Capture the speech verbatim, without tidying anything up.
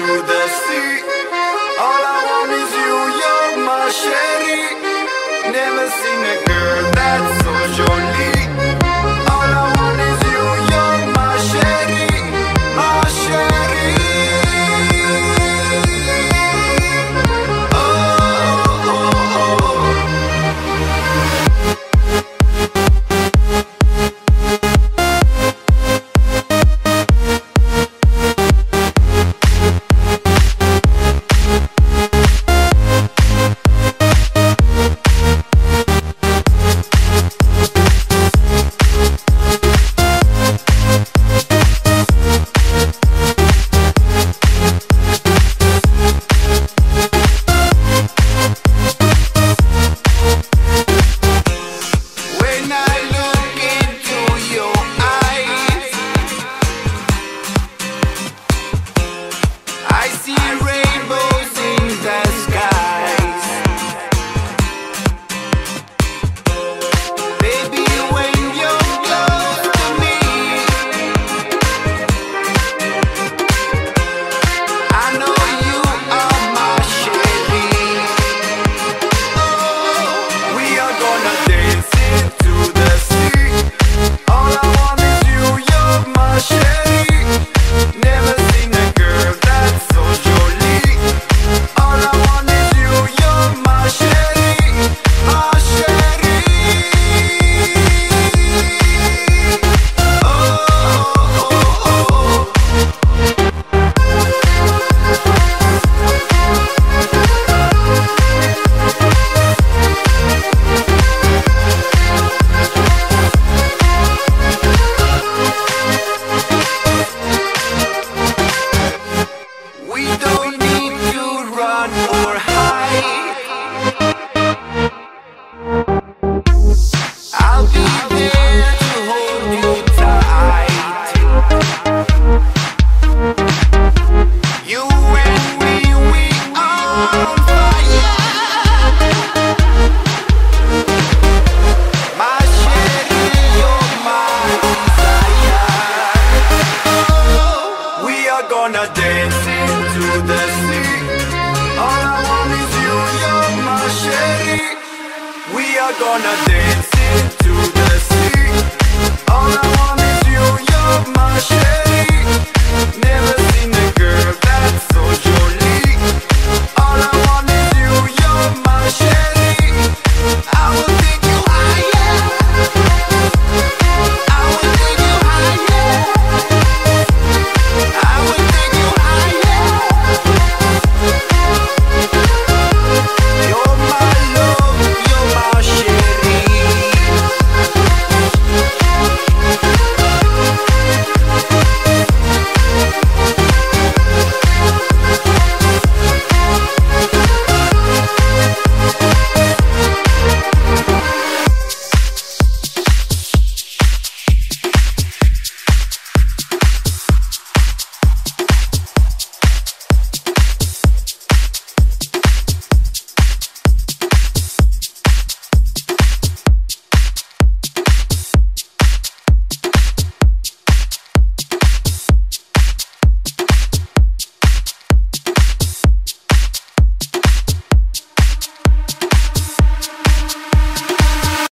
to the sea. All I want is you, you're my sherry. Never seen a girl that's so jolly. All I want is you, you're my sherry, my sherry. Oh, oh, oh, oh. Gonna dance into the sea. All I want is you, you're my sherry. We are gonna dance into the sea. All I want is you, you're my sherry. Never